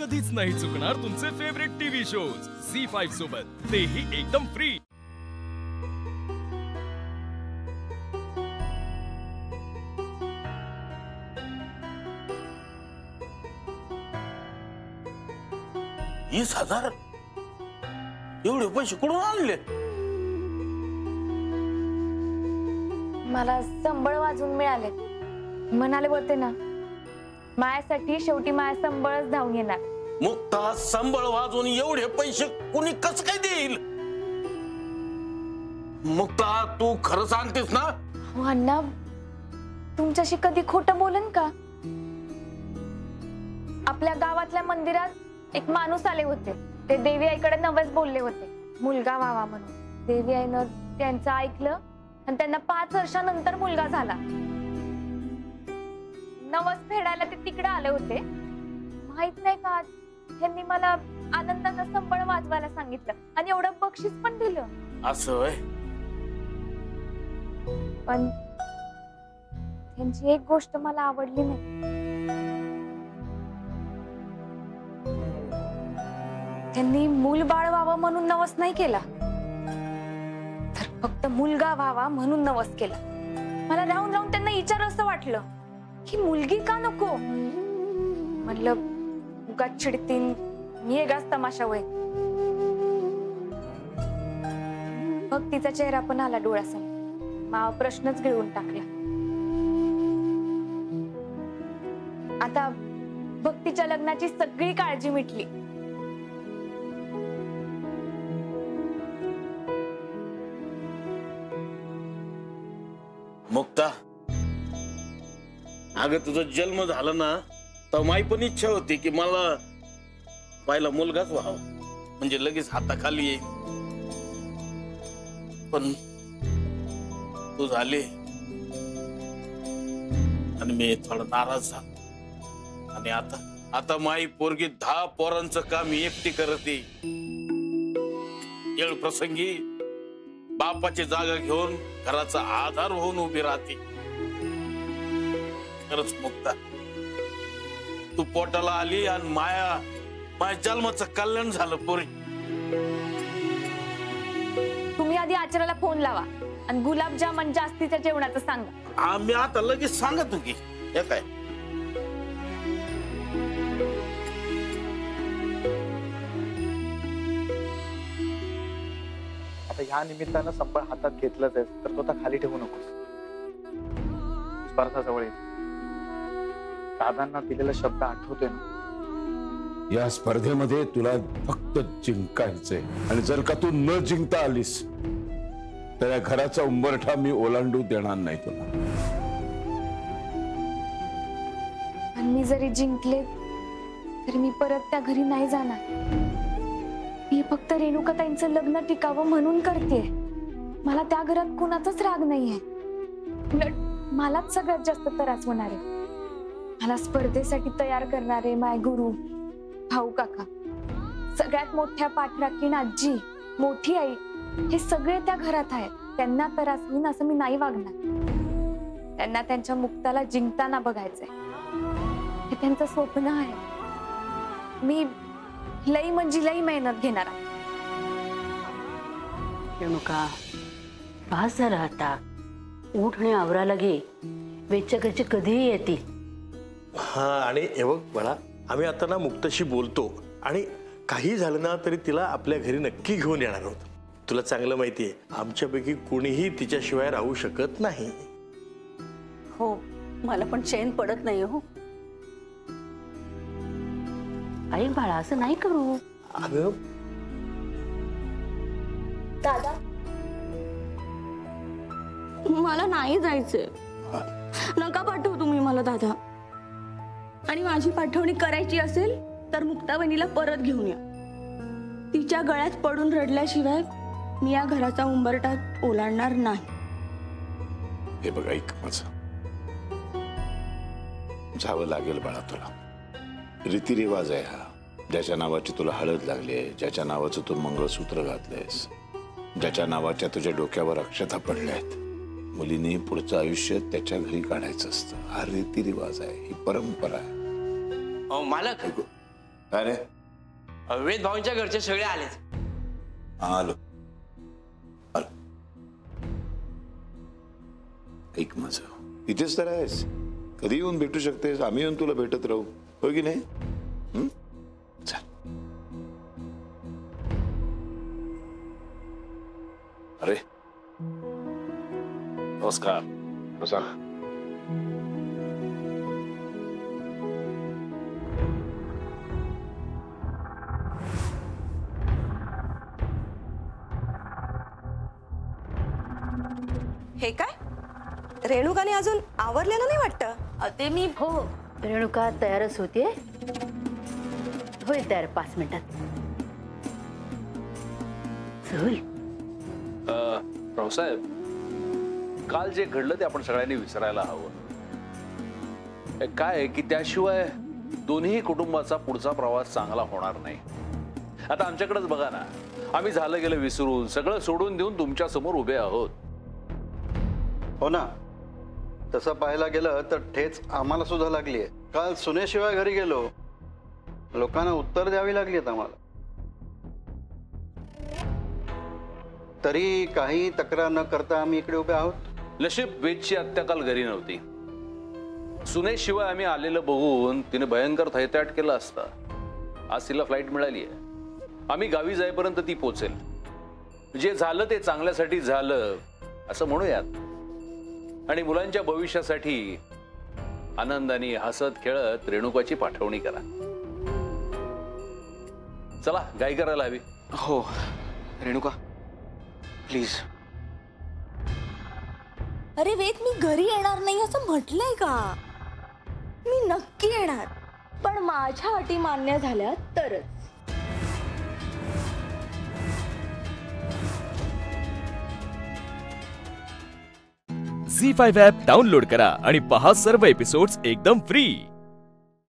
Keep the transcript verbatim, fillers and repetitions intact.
कधीच नाही चुकणार तुमचे favourite TV shows Zee five सोबत, तेही एकदम फ्री। वीस हजार एवढे पैसे कुठून आणले? मला संबळ वाजून मिळाले। म्हणाले होते ना, मायासाठी शेवटी माया संबळच धावून येणार। मुक्ता, संबळ वाजून एवढे पैसे कुणी कसं काय देईल? मुक्ता, तू खरं सांगतेस ना? हो अण्णा, तुमच्याशी कधी खोटं बोलन का? आपल्या गावातल्या मंदिरात एक माणूस आले होते। ते देवी आईकडे नवस बोलले होते, मुलगा व्हावा म्हणून। देवी आईनं त्यांचं ऐकलं आणि त्यांना पाच वर्षानंतर मुलगा झाला। नवस फेडायला ते तिकडे आले होते। माहित नाही का, त्यांनी मला आनंदानं संबळ वाजवायला सांगितलं आणि एवढं बक्षीस पण दिलं। असं होय? पण त्यांची एक गोष्ट मला आवडली नाही। त्यांनी मूल बाळ व्हावं म्हणून नवस नाही केला, तर फक्त मुलगा व्हावा म्हणून नवस केला। मला राहून राहून त्यांना विचार असं वाटलं की मुलगी का नको? म्हटलं उगाच चिडतीन, मी एकाच तमाशा होय। भक्तीचा चेहरा पण आला डोळ्यासमोर। माव प्रश्नच गिळून टाकला। आता भक्तीच्या लग्नाची सगळी काळजी मिटली। मुक्ता, अगं तुझा जन्म झाला ना, तर माझी पण इच्छा होती की मला पहिला मुलगाच व्हावा, म्हणजे लगेच हाताखाली येईल। पण तू झाले आणि मी थोडा नाराज झालो। आणि आता आता माई पोरगी दहा पोरांचं काम एकटी करते। येळ प्रसंगी बापाची जागा घेऊन घराचा आधार होऊन उभी राहते। खरंच मुक्ता, तू पोटाला आली आणि माया माझ्या जन्माचं कल्याण झालं पोरी। तुम्ही आधी आचार्याला फोन लावा आणि गुलाबजामन जास्तीच्या जेवणाचं सांगा। आम्ही आता लगेच सांगतो की हे काय। आता ह्या निमित्तानं संबळ हातात घेतलंच आहे, तर तो आता खाली ठेवू नकोस। स्पर्धा जवळ येते। दादांना दिलेला शब्द आठवतोय ना? या स्पर्धेमध्ये तुला फक्त जिंकायचंय, आणि जर का तू न जिंकता आलीस तर या घराचा उंबरठा मी ओलांडू देणार नाही तुला। आणि मी जरी जिंकले तरी मी परत त्या घरी नाही जाणार। मी फक्त रेणुकाताईंचं लग्न टिकावं म्हणून करते। मला त्या घरात कुणाचाच राग नाहीये, उलट मलाच सगळ्यात जास्त त्रास होणार आहे। मला स्पर्धेसाठी तयार करणारे माय गुरु, भाऊ काका, सगळ्यात मोठ्या पाठराखीण आजी, मोठी आई, हे सगळे त्या घरात आहेत। त्यांना त्रास होईन असं मी नाही वागणार। त्यांना त्यांच्या मुक्ताला जिंकताना बघायचंय, हे त्यांचं स्वप्न आहे। मी लई म्हणजे लई मेहनत घेणार आहे। रेणुका, भास झाला आता, उठ आणि आवराला घे, वेचकाची कधीही येतील। हा, आणि हे बघ बाळा, आम्ही आता ना मुक्ताशी बोलतो, आणि काही झालं ना तरी तिला आपल्या घरी नक्की घेऊन येणार आहोत। तुला चांगलं माहिती आहे, आमच्यापैकी कोणीही तिच्याशिवाय राहू शकत नाही। हो, मला पण चैन पडत नाही हो। आई बाळा, असं नाही करू। अगं दादा, मला नाही जायचंय। नका पाठवू तुम्ही मला दादा। आणि माझी पाठवणी करायची असेल तर मुक्ता बहिणीला परत घेऊन या। तिच्या गळ्यात पडून रडल्याशिवाय मी या घराचा उंबरठा ओलांडणार नाही। हे बघ, ऐक माझं, जावं लागेल बाळा तुला। रीतिरिवाज आहे हा। ज्याच्या नावाची तुला हळद लागली आहे, ज्याच्या नावाचं तू मंगळसूत्र घातलंयस, ज्याच्या नावाच्या तुझ्या डोक्यावर अक्षता पडल्या आहेत, मुलीने पुढचं आयुष्य त्याच्या घरी काढायचं असतं। हा रीतिरिवाज आहे, ही परंपरा आहे। अहो मालक, अरे वेद भाऊंच्या घरचे सगळे आलेत. आलो आलो. ऐक माझं, इथेच तर आहेस, कधी येऊन भेटू शकतेस. आम्ही येऊन तुला भेटत राहू, हो की नाही? हं? चल. अरे नमस्कार. बसा. हे काय, रेणुकाने अजून आवरलेलं नाही वाटतं. ते मी हो रेणुका तयारच होतीये, होईल तयार पाच मिनिटात. होईल. रावसाहेब, काल जे घडलं ते आपण सगळ्यांनी विसरायला हवं. काय की त्याशिवाय दोन्ही कुटुंबाचा पुढचा प्रवास चांगला होणार नाही. आता आमच्याकडेच बघा ना, आम्ही झालं गेलं विसरून सगळं सोडून देऊन तुमच्या समोर उभे आहोत. हो ना, तसं पाहायला गेलं तर ठेच आम्हाला सुद्धा लागली आहे. काल सुनेशिवाय घरी गेलो, लोकांना उत्तर द्यावी लागली आहेत आम्हाला. तरी काही तक्रार न करता आम्ही इकडे उभे आहोत. नशीब वेदची हत्या काल घरी नव्हती. सुनेशिवाय आम्ही आलेलं बघून तिने भयंकर थैताट केलं असता. आज तिला फ्लाईट मिळाली आहे. आम्ही गावी जाईपर्यंत ती पोचेल. जे झालं ते चांगल्यासाठी झालं असं म्हणूयात. आणि मुलांच्या भविष्यासाठी आनंदाने हसत खेळत रेणुकाची पाठवणी करा. चला, गाई करायला हवी. हो रेणुका प्लीज. अरे वेद, मी घरी येणार नाही असं म्हटलंय का? मी नक्की येणार, पण माझ्या अटी मान्य झाल्या तरच. झी फाईव्ह ॲप डाउनलोड करा आणि पहा सर्व एपिसोड्स एकदम फ्री.